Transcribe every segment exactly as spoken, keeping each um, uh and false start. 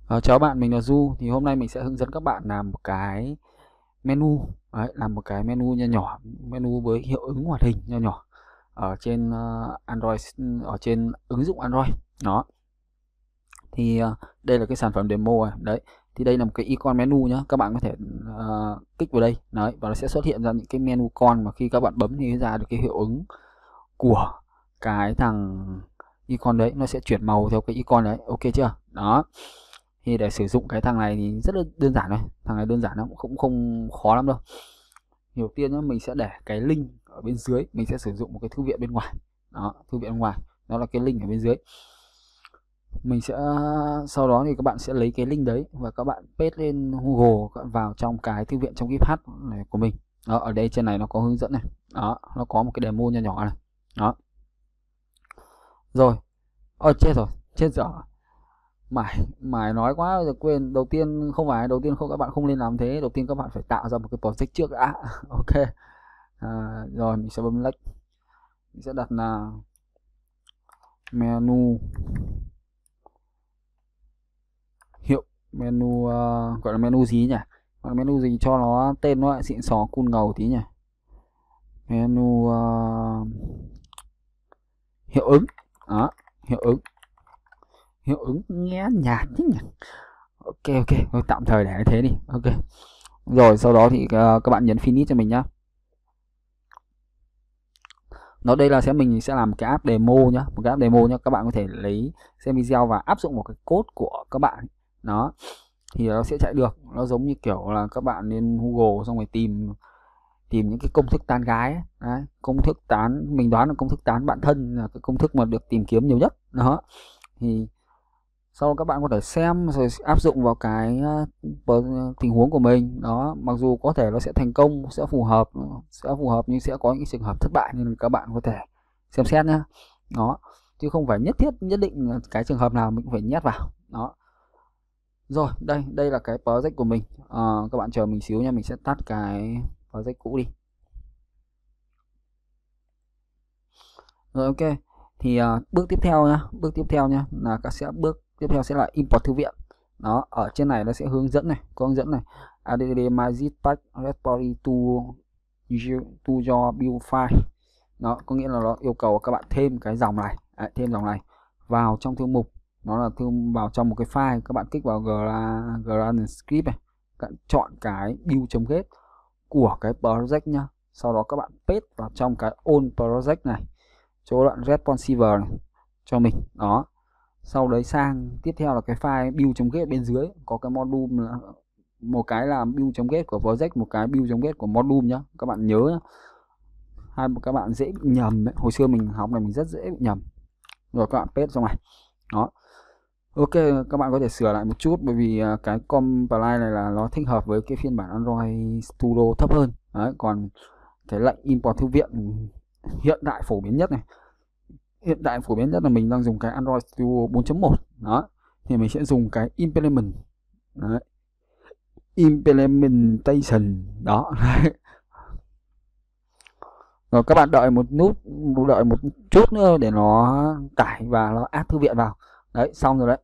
Ờ, chào bạn, mình là Du. Thì hôm nay mình sẽ hướng dẫn các bạn làm một cái menu, đấy, làm một cái menu nho nhỏ, menu với hiệu ứng hoạt hình nho nhỏ ở trên ờ, Android, ở trên ứng dụng Android. Đó. Thì ờ, đây là cái sản phẩm demo này. Đấy. Thì đây là một cái icon menu nhá. Các bạn có thể ờ, kích vào đây, đấy, và nó sẽ xuất hiện ra những cái menu con mà khi các bạn bấm thì ra được cái hiệu ứng của cái thằng icon đấy, nó sẽ chuyển màu theo cái icon đấy. Ok chưa? Đó. Thì để sử dụng cái thằng này thì rất là đơn giản thôi, thằng này đơn giản lắm, cũng không khó lắm đâu. Đầu tiên nhá, mình sẽ để cái link ở bên dưới, mình sẽ sử dụng một cái thư viện bên ngoài. Đó, thư viện bên ngoài, đó là cái link ở bên dưới. Mình sẽ sau đó thì các bạn sẽ lấy cái link đấy và các bạn paste lên Google, các bạn vào trong cái thư viện trong GitHub này của mình. Đó, ở đây trên này nó có hướng dẫn này. Đó, nó có một cái demo nhỏ nhỏ này. Đó. Rồi. Ôi chết rồi, chết dở. Mải mải nói quá giờ quên. Đầu tiên không phải, đầu tiên không, các bạn không nên làm thế. Đầu tiên các bạn phải tạo ra một cái project trước đã. Ok. À, rồi mình sẽ bấm lách, mình sẽ đặt là menu hiệu menu, uh, gọi là menu gì nhỉ, gọi là menu gì cho nó tên nó xịn sò cool ngầu tí nhỉ. Menu uh, hiệu ứng. Đó, hiệu ứng, hiệu ứng nghe nhạt thế nhỉ. Ok ok, thôi tạm thời để thế đi. Ok. Rồi sau đó thì uh, các bạn nhấn finish cho mình nhá. Nó đây là sẽ mình sẽ làm cái app demo nhá, một cái app demo nhá. Các bạn có thể lấy xem video và áp dụng một cái code của các bạn. Đó. Thì nó sẽ chạy được. Nó giống như kiểu là các bạn lên Google xong rồi tìm tìm những cái công thức tán gái ấy. Đấy, công thức tán, mình đoán là công thức tán bạn thân là cái công thức mà được tìm kiếm nhiều nhất. Đó. Thì sau các bạn có thể xem rồi áp dụng vào cái uh, tình huống của mình. Đó, mặc dù có thể nó sẽ thành công, sẽ phù hợp, sẽ phù hợp nhưng sẽ có những trường hợp thất bại, nên các bạn có thể xem xét nhá. Đó, chứ không phải nhất thiết nhất định cái trường hợp nào mình cũng phải nhét vào. Đó. Rồi, đây, đây là cái project của mình. À, các bạn chờ mình xíu nha, mình sẽ tắt cái project cũ đi. Rồi ok. Thì uh, bước tiếp theo nhá, bước tiếp theo nhá là các sẽ bước tiếp theo sẽ là import thư viện. Đó, ở trên này nó sẽ hướng dẫn này, có hướng dẫn này. add magic pack repository to to your build file. Đó, có nghĩa là nó yêu cầu các bạn thêm cái dòng này, à, thêm dòng này vào trong thư mục. Nó là thư vào trong một cái file, các bạn kích vào Grand Script này, các bạn chọn cái build.get của cái project nhá. Sau đó các bạn paste vào trong cái own project này, chỗ đoạn responsive này cho mình. Đó. Sau đấy sang tiếp theo là cái file build.get bên dưới có cái module là một cái là build.get của project, một cái build.get của module nhá. Các bạn nhớ nhá. Hai các bạn dễ bị nhầm đấy. Hồi xưa mình học này mình rất dễ bị nhầm. Rồi các bạn paste trong này. Đó. Ok, các bạn có thể sửa lại một chút bởi vì cái compile này là nó thích hợp với cái phiên bản Android Studio thấp hơn. Đấy, còn cái lệnh import thư viện hiện tại phổ biến nhất này, hiện tại phổ biến nhất là mình đang dùng cái Android Studio bốn chấm một. Đó, thì mình sẽ dùng cái implement. Đấy. Implementation. Đó. Đấy. Rồi các bạn đợi một nút, đợi một chút nữa để nó tải và nó add thư viện vào. Đấy, xong rồi đấy.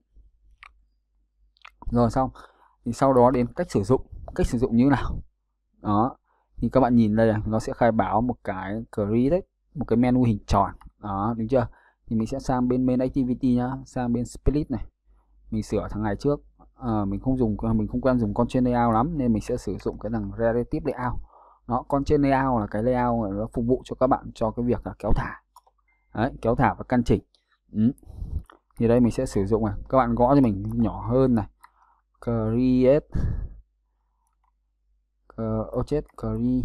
Rồi xong. Thì sau đó đến cách sử dụng, cách sử dụng như nào. Đó. Thì các bạn nhìn đây này, nó sẽ khai báo một cái create, một cái menu hình tròn. Đó, đúng chưa? Thì mình sẽ sang bên main activity nhá, sang bên split này. Mình sửa thằng này trước. À, mình không dùng mình không quen dùng constraint layout lắm nên mình sẽ sử dụng cái thằng relative layout. Nó constraint layout là cái layout nó phục vụ cho các bạn cho cái việc là kéo thả. Đấy, kéo thả và căn chỉnh. Ừ. Thì đây mình sẽ sử dụng này, các bạn gõ cho mình nhỏ hơn này. Create uh, object create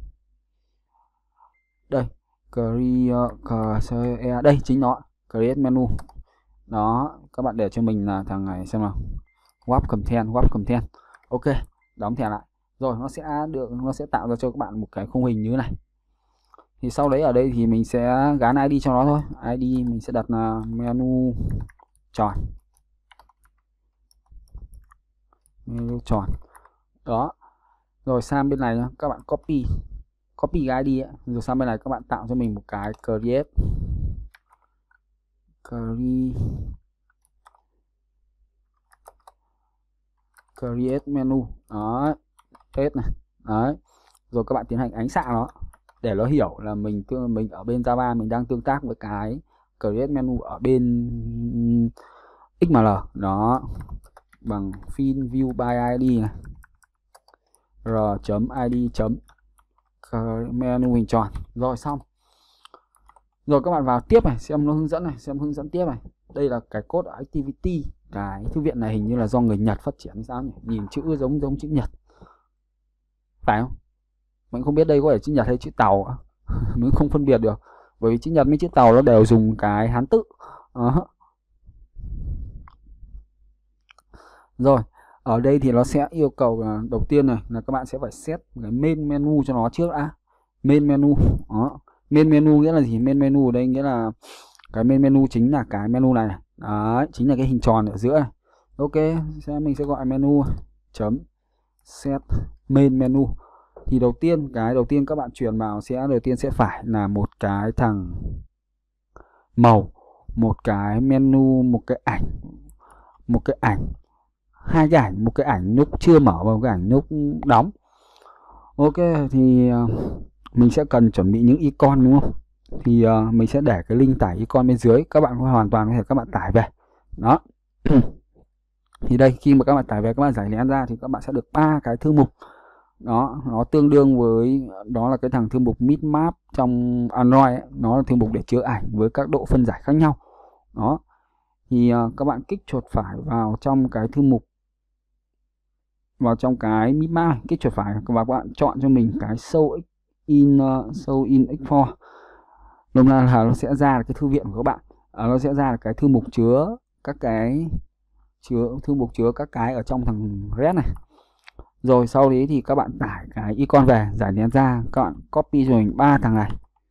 đây create đây chính nó, create menu. Đó, các bạn để cho mình là thằng này xem nào, web content, web content. Ok, đóng thẻ lại. Rồi nó sẽ được, nó sẽ tạo ra cho các bạn một cái khung hình như thế này. Thì sau đấy ở đây thì mình sẽ gắn i đê cho nó thôi. i đê mình sẽ đặt là menu tròn, menu tròn. Đó. Rồi sang bên này các bạn copy copy cái i đê ấy. Rồi sang bên này các bạn tạo cho mình một cái create create create menu. Đó, paste này. Đấy. Rồi các bạn tiến hành ánh xạ nó để nó hiểu là mình mình ở bên Java mình đang tương tác với cái create menu ở bên ích em lờ. Đó, bằng fill view by id này, r.id chấm menu hình tròn. Rồi xong. Rồi các bạn vào tiếp này, xem nó hướng dẫn này, xem hướng dẫn tiếp này. Đây là cái code activity. Cái thư viện này hình như là do người Nhật phát triển sao nhỉ? Nhìn chữ giống giống chữ Nhật. Phải không? Mình không biết đây có phải chữ Nhật hay chữ Tàu. Mình không phân biệt được. Bởi vì chữ Nhật với chữ Tàu nó đều dùng cái Hán tự. Đó. Rồi, ở đây thì nó sẽ yêu cầu là đầu tiên này là các bạn sẽ phải set cái main menu cho nó trước đã. Main menu. Đó. Main menu nghĩa là gì? Main menu ở đây nghĩa là cái main menu chính là cái menu này. Đấy, chính là cái hình tròn ở giữa này. Ok, sẽ mình sẽ gọi menu chấm set main menu. Thì đầu tiên cái đầu tiên các bạn truyền vào sẽ đầu tiên sẽ phải là một cái thằng màu, một cái menu, một cái ảnh, một cái ảnh, hai cái ảnh, một cái ảnh lúc chưa mở và một cái ảnh lúc đóng. Ok, thì mình sẽ cần chuẩn bị những icon đúng không? Thì uh, mình sẽ để cái link tải icon bên dưới, các bạn hoàn toàn có thể các bạn tải về. Đó. Thì đây khi mà các bạn tải về, các bạn giải nén ra thì các bạn sẽ được ba cái thư mục. Đó, nó tương đương với đó là cái thằng thư mục bitmap trong Android ấy. Nó là thư mục để chứa ảnh với các độ phân giải khác nhau. Đó. Thì uh, các bạn kích chuột phải vào trong cái thư mục, vào trong cái bitmap, kích chuột phải và các bạn chọn cho mình cái show in uh, show in export. Lúc nào là nó sẽ ra cái thư viện của các bạn. À, nó sẽ ra cái thư mục chứa các cái chứa thư mục chứa các cái ở trong thằng red này. Rồi sau đấy thì các bạn tải cái icon về, giải nén ra, các bạn copy cho mình ba thằng này.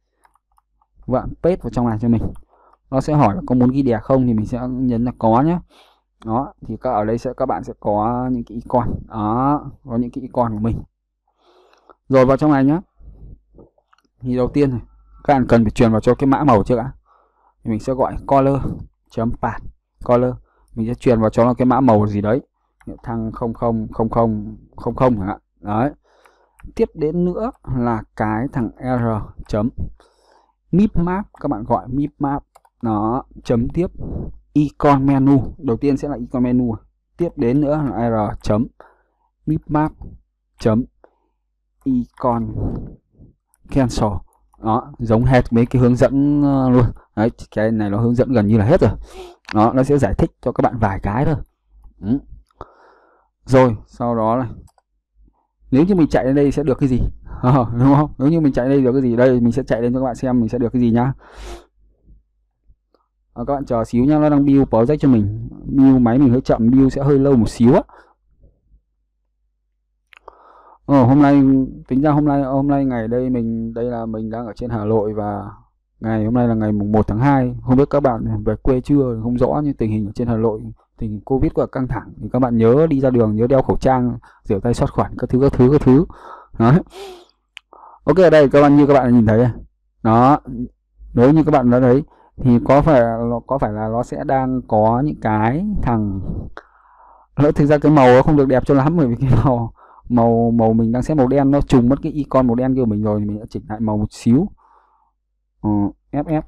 Các bạn paste vào trong này cho mình. Nó sẽ hỏi là có muốn ghi đè không thì mình sẽ nhấn là có nhé. Đó, thì các ở đây sẽ các bạn sẽ có những cái icon. Đó, có những cái icon của mình. Rồi vào trong này nhé. Thì đầu tiên này, các bạn cần phải truyền vào cho cái mã màu trước đã. Thì mình sẽ gọi color chấm path color, mình sẽ truyền vào cho nó cái mã màu gì đấy, thằng không không không không không không chẳng hạn. Đấy. Tiếp đến nữa là cái thằng r chấm bitmap, các bạn gọi bitmap. Nó chấm tiếp icon menu, đầu tiên sẽ là icon menu, tiếp đến nữa là r chấm bitmap chấm icon cancel. Đó, giống hết mấy cái hướng dẫn uh, luôn. Đấy, cái này nó hướng dẫn gần như là hết rồi. Đó, nó sẽ giải thích cho các bạn vài cái thôi. Ừ. Rồi, sau đó là nếu như mình chạy lên đây sẽ được cái gì? À, đúng không? Nếu như mình chạy lên được cái gì? Đây, mình sẽ chạy lên cho các bạn xem mình sẽ được cái gì nhá. À, các bạn chờ xíu nhá, nó đang build project cho mình. Build máy mình hơi chậm, build sẽ hơi lâu một xíu á. Ờ, hôm nay tính ra hôm nay hôm nay ngày đây mình đây là mình đang ở trên Hà Nội và ngày hôm nay là ngày mùng một tháng hai. Không biết các bạn về quê chưa, không rõ, nhưng tình hình ở trên Hà Nội, tình hình Covid quá căng thẳng thì các bạn nhớ đi ra đường nhớ đeo khẩu trang, rửa tay sát khuẩn các thứ các thứ các thứ. Đấy. Ok, ở đây các bạn như các bạn nhìn thấy đó, nếu như các bạn đã thấy thì có phải nó có phải là nó sẽ đang có những cái thằng nó thực ra cái màu nó không được đẹp cho lắm, bởi vì cái màu màu màu mình đang set màu đen nó trùng mất cái icon màu đen của mình rồi, thì mình đã chỉnh lại màu một xíu. ờ, ép ép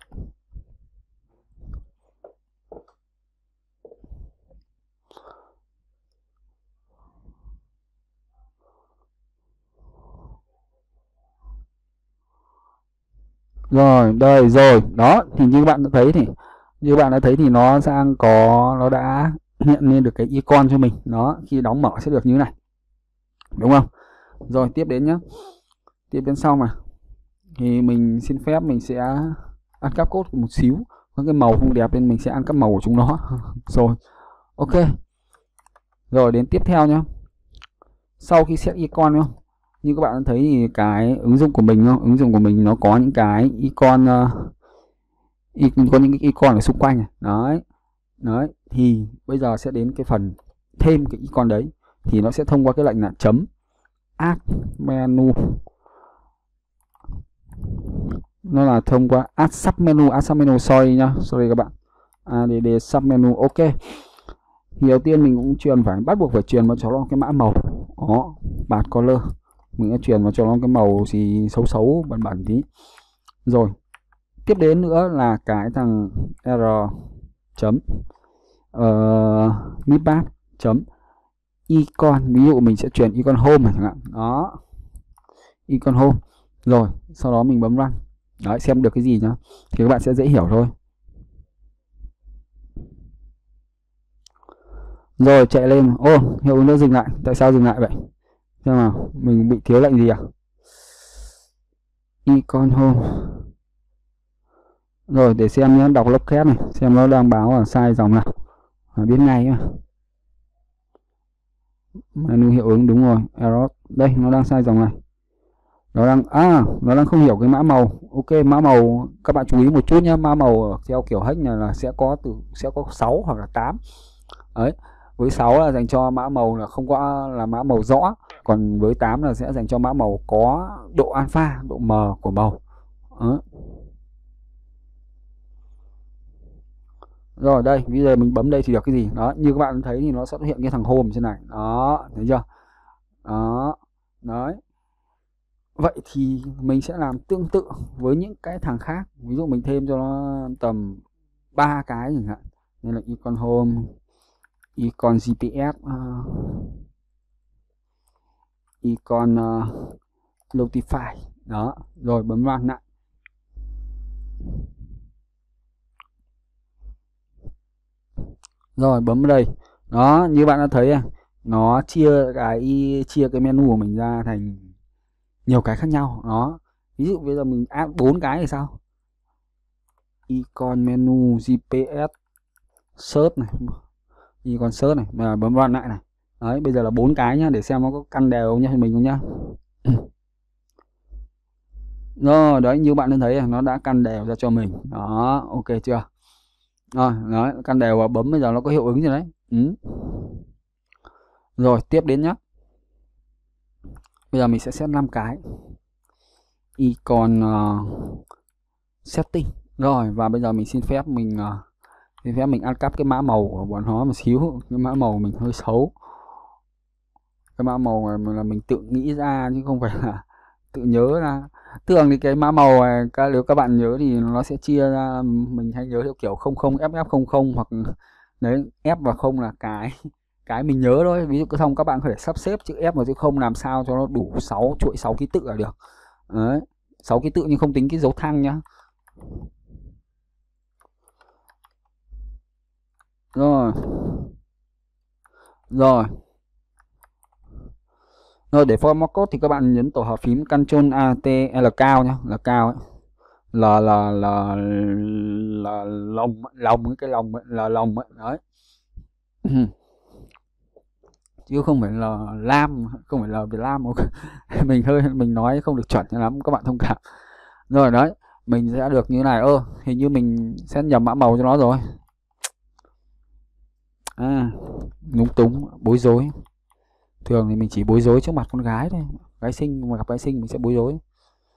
rồi đây rồi đó, thì như các bạn đã thấy thì như các bạn đã thấy thì nó đang có nó đã hiện lên được cái icon cho mình. Đó, khi đóng mở sẽ được như thế này, đúng không? Rồi tiếp đến nhá, tiếp đến sau mà thì mình xin phép mình sẽ ăn cắp code một xíu, có cái màu không đẹp nên mình sẽ ăn cắp màu của chúng nó. Rồi ok, rồi đến tiếp theo nhá, sau khi set icon nhá, như các bạn thấy thì cái ứng dụng của mình không? Ứng dụng của mình nó có những cái icon uh, có những cái icon ở xung quanh này. Đấy. Đấy, thì bây giờ sẽ đến cái phần thêm cái icon đấy, thì nó sẽ thông qua cái lệnh là chấm add menu, nó là thông qua add submenu, add submenu sorry nhá, sorry các bạn, add submenu. Ok, Thì đầu tiên mình cũng truyền phải bắt buộc phải truyền vào cho nó cái mã màu đó, bạt color, mình sẽ truyền vào cho nó cái màu gì xấu xấu bẩn bẩn tí. Rồi tiếp đến nữa là cái thằng r chấm uh, midpath chấm icon, ví dụ mình sẽ truyền icon home này chẳng hạn đó, icon home. Rồi sau đó mình bấm run đấy, xem được cái gì nhá thì các bạn sẽ dễ hiểu thôi. Rồi chạy lên, ô hiệu ứng đã dừng lại, tại sao dừng lại vậy? Xem nào, mình bị thiếu lệnh gì à? Icon home. Rồi để xem nhé, đọc locate này, xem nó đang báo là sai dòng nào, à, biết ngay mà. Menu hiệu ứng đúng rồi, error. Đây nó đang sai dòng này. Nó đang à, nó đang không hiểu cái mã màu. Ok, mã màu các bạn chú ý một chút nhé, mã màu theo kiểu hack này là sẽ có từ sẽ có sáu hoặc là tám. Đấy. Với sáu là dành cho mã màu là không có là mã màu rõ, còn với tám là sẽ dành cho mã màu có độ alpha, độ mờ của màu. Đó. Rồi đây, bây giờ mình bấm đây thì được cái gì? Đó, như các bạn thấy thì nó sẽ xuất hiện cái thằng home trên này. Đó, thấy chưa? Đó. Đấy. Vậy thì mình sẽ làm tương tự với những cái thằng khác. Ví dụ mình thêm cho nó tầm ba cái chẳng hạn. Nên là icon home, icon giê pê ét, uh, icon uh, notify. Đó, rồi bấm run lại. Rồi bấm vào đây. Đó, như bạn đã thấy à, nó chia cái chia cái menu của mình ra thành nhiều cái khác nhau. Đó. Ví dụ bây giờ mình áp bốn cái thì sao? Icon menu giê pê ét search này, icon search này, mà bấm run lại này. Đấy, bây giờ là bốn cái nhá, để xem nó có căn đều nhá mình không nhá. Rồi, đấy như bạn đã thấy nó đã căn đều ra cho mình. Đó, ok chưa? Rồi, đấy, căn đều và bấm bây giờ nó có hiệu ứng gì đấy. Ừ. Rồi, tiếp đến nhá. Bây giờ mình sẽ set năm cái. Icon uh, setting. Rồi, và bây giờ mình xin phép mình uh, xin phép mình ăn cắp cái mã màu của bọn nó một xíu. Cái mã màu mình hơi xấu. Cái mã màu này là mình tự nghĩ ra chứ không phải là tự nhớ ra. Thường thì cái mã màu này, nếu các bạn nhớ thì nó sẽ chia ra, mình hay nhớ theo kiểu không không ép ép không không, hoặc đấy F và không là cái cái mình nhớ thôi. Ví dụ cứ xong các bạn có thể sắp xếp chữ F và chữ không làm sao cho nó đủ sáu chuỗi sáu ký tự là được. Đấy, sáu ký tự nhưng không tính cái dấu thăng nhá. Rồi. Rồi. Rồi để format code thì các bạn nhấn tổ hợp phím Ctrl A T L cao nhá, là cao ấy. Là là là là lồng lồng cái lồng ấy, là lồng ấy, đấy. Chứ không phải là lam, không phải là Việt Nam. Mình hơi mình nói không được chuẩn lắm, các bạn thông cảm. Rồi đấy, mình sẽ được như này. Ơ, hình như mình sẽ nhầm mã màu cho nó rồi. À, lúng túng, bối rối. Thường thì mình chỉ bối rối trước mặt con gái thôi, gái xinh mà gặp gái xinh mình sẽ bối rối.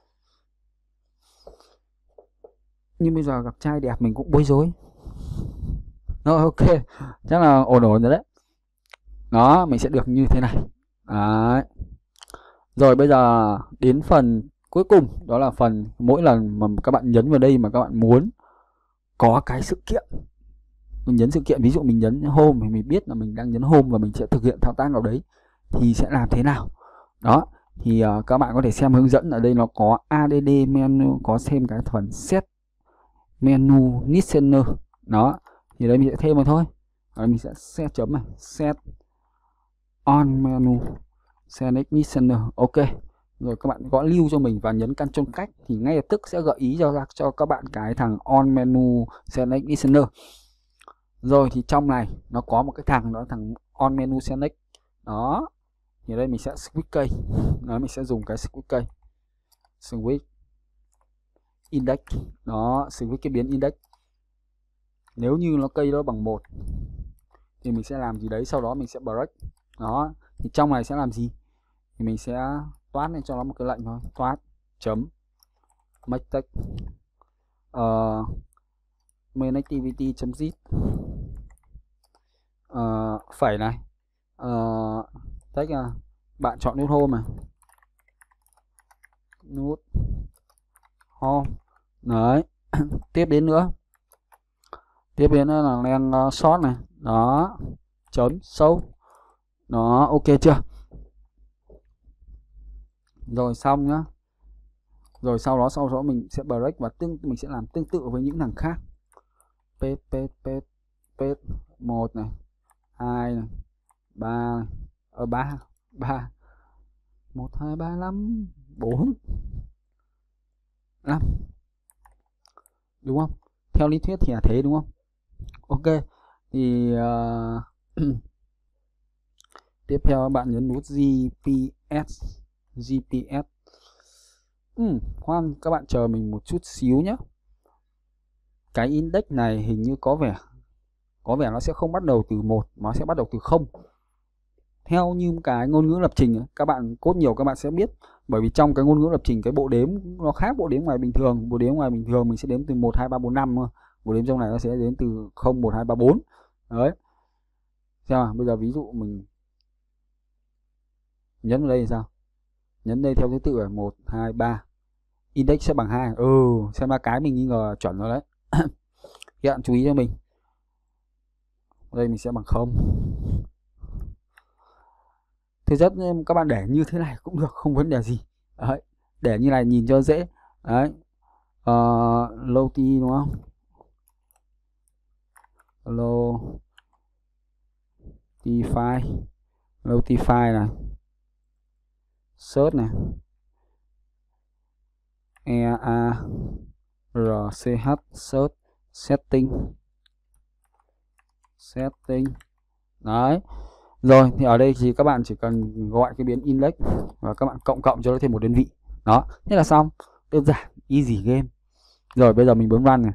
Nhưng bây giờ gặp trai đẹp mình cũng bối rối. Rồi ok, chắc là ổn ổn rồi đấy. Đó, mình sẽ được như thế này. Đấy. Rồi bây giờ đến phần cuối cùng, đó là phần mỗi lần mà các bạn nhấn vào đây mà các bạn muốn có cái sự kiện, mình nhấn sự kiện, ví dụ mình nhấn home thì mình biết là mình đang nhấn home và mình sẽ thực hiện thao tác nào đấy thì sẽ làm thế nào. Đó, thì uh, các bạn có thể xem hướng dẫn ở đây, nó có add menu, có xem cái phần set menu listener. Đó, thì đây mình sẽ thêm vào thôi. Rồi mình sẽ set chấm này, set on menu select listener. Ok. Rồi các bạn gõ lưu cho mình và nhấn Ctrl cách thì ngay lập tức sẽ gợi ý cho ra cho các bạn cái thằng on menu select listener. Rồi thì trong này nó có một cái thằng đó, thằng on menu select. Đó. Thì đây mình sẽ switch cây. Đó, mình sẽ dùng cái switch cây. Switch index. Đó, switch cái biến index. Nếu như nó cây đó bằng một thì mình sẽ làm gì đấy, sau đó mình sẽ break. Đó, thì trong này sẽ làm gì? Thì mình sẽ toát lên cho nó một cái lệnh thôi, toát chấm make text uh, main activity chấm zip uh, phẩy này, uh, text là bạn chọn nút home này, nút home đấy. Tiếp đến nữa, tiếp đến nữa là len uh, short này, đó, chấm sâu, đó, ok chưa? Rồi xong nhá. Rồi sau đó sau đó mình sẽ break và tương mình sẽ làm tương tự với những thằng khác. Paste paste paste paste một này, hai này, ba này, ở ba, ba. một hai ba năm bốn năm. Đúng không? Theo lý thuyết thì là thế đúng không? Ok. Thì uh, tiếp theo các bạn nhấn nút giê pê ét. giê pê ét. Ừ, khoan, các bạn chờ mình một chút xíu nhé. Cái index này hình như có vẻ có vẻ nó sẽ không bắt đầu từ một, nó sẽ bắt đầu từ không. Theo như cái ngôn ngữ lập trình ấy, các bạn code nhiều các bạn sẽ biết, bởi vì trong cái ngôn ngữ lập trình cái bộ đếm nó khác bộ đếm ngoài bình thường. Bộ đếm ngoài bình thường mình sẽ đếm từ một hai ba bốn năm, bộ đếm trong này nó sẽ đếm từ không một hai ba bốn. Đấy. Xem nào, bây giờ ví dụ mình nhấn vào đây thì sao? Nhấn đây theo thứ tự là một hai ba. Index sẽ bằng hai. Ừ, xem ra cái mình nghi ngờ chuẩn rồi đấy. Các bạn chú ý cho mình. Đây mình sẽ bằng không. Thực chất các bạn để như thế này cũng được, không vấn đề gì. Đấy, để như này nhìn cho dễ. Đấy. Uh, low t đúng không? Low t file. Low t file này. Search này. E A R C H search setting. Setting. Đấy. Rồi thì ở đây thì các bạn chỉ cần gọi cái biến index và các bạn cộng cộng cho nó thêm một đơn vị. Đó, thế là xong. Đơn giản, easy game. Rồi bây giờ mình bấm run này.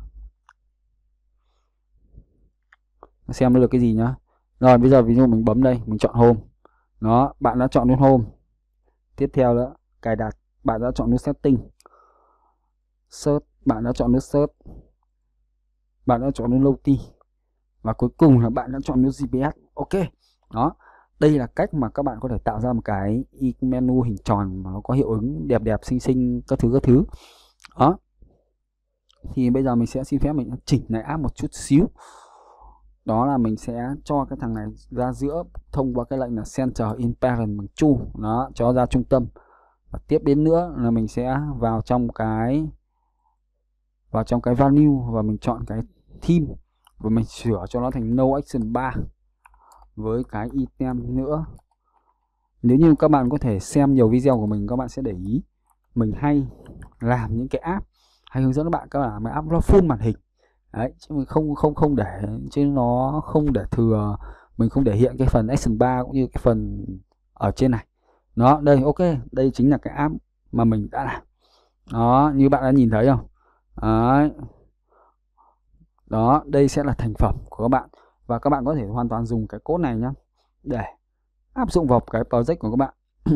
Xem nó được cái gì nhá. Rồi bây giờ ví dụ mình bấm đây, mình chọn home. Đó, bạn đã chọn nút home. Tiếp theo đó, cài đặt, bạn đã chọn nút setting. Search, bạn đã chọn nút search. Bạn đã chọn nút low t. Và cuối cùng là bạn đã chọn nút giê pê ét. Ok. Đó, đây là cách mà các bạn có thể tạo ra một cái menu hình tròn mà nó có hiệu ứng đẹp đẹp xinh xinh các thứ các thứ. Đó. Thì bây giờ mình sẽ xin phép mình chỉnh lại app một chút xíu. Đó là mình sẽ cho cái thằng này ra giữa thông qua cái lệnh là center in parent bằng true, nó cho ra trung tâm. Và tiếp đến nữa là mình sẽ vào trong cái vào trong cái value và mình chọn cái theme và mình sửa cho nó thành no action bar với cái item nữa. Nếu như các bạn có thể xem nhiều video của mình, các bạn sẽ để ý mình hay làm những cái app hay hướng dẫn các bạn các bạn làm cái app nó full màn hình. Đấy, chứ mình không không không để chứ nó không để thừa, mình không để hiện cái phần action bar cũng như cái phần ở trên này. Nó đây, ok, đây chính là cái app mà mình đã làm. Đó, như bạn đã nhìn thấy không? Đấy. Đó, đây sẽ là thành phẩm của các bạn và các bạn có thể hoàn toàn dùng cái code này nhá để áp dụng vào cái project của các bạn.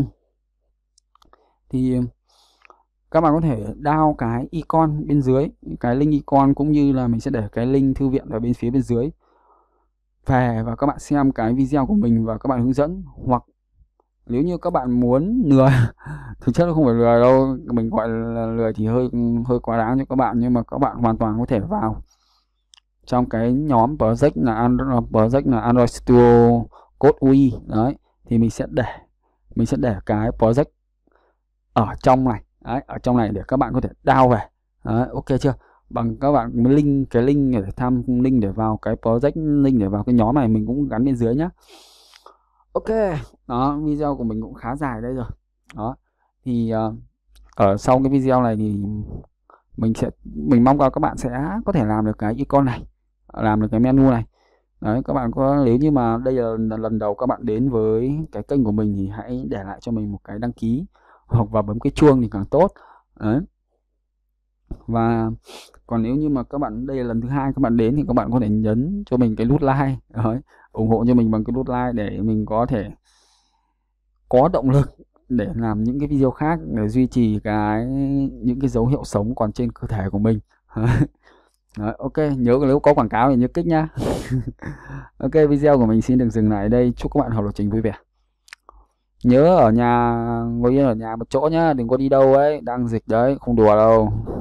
Thì các bạn có thể download cái icon bên dưới, cái link icon cũng như là mình sẽ để cái link thư viện ở bên phía bên dưới về và các bạn xem cái video của mình và các bạn hướng dẫn. Hoặc nếu như các bạn muốn lừa, thực chất nó không phải lừa đâu, mình gọi là lừa thì hơi hơi quá đáng cho các bạn, nhưng mà các bạn hoàn toàn có thể vào trong cái nhóm project là Android, project là Android Studio Code u i đấy, thì mình sẽ để mình sẽ để cái project ở trong này. Đấy, ở trong này để các bạn có thể download về. Đấy, ok chưa? Bằng các bạn link cái link để tham link để vào cái project, link để vào cái nhóm này mình cũng gắn bên dưới nhá. Ok, đó, video của mình cũng khá dài đây rồi. Đó, thì uh, ở sau cái video này thì mình sẽ mình mong các bạn sẽ có thể làm được cái icon này, làm được cái menu này. Đấy, các bạn có, nếu như mà đây là lần đầu các bạn đến với cái kênh của mình thì hãy để lại cho mình một cái đăng ký hoặc và bấm cái chuông thì càng tốt. Đấy. Và còn nếu như mà các bạn đây là lần thứ hai các bạn đến thì các bạn có thể nhấn cho mình cái nút like. Đấy, ủng hộ cho mình bằng cái nút like để mình có thể có động lực để làm những cái video khác để duy trì cái những cái dấu hiệu sống còn trên cơ thể của mình. Đấy, ok, nhớ nếu có quảng cáo thì nhớ kích nhá. Ok, video của mình xin được dừng lại ở đây. Chúc các bạn học lập trình vui vẻ. Nhớ ở nhà, ngồi yên ở nhà một chỗ nhá, đừng có đi đâu ấy, đang dịch đấy, không đùa đâu.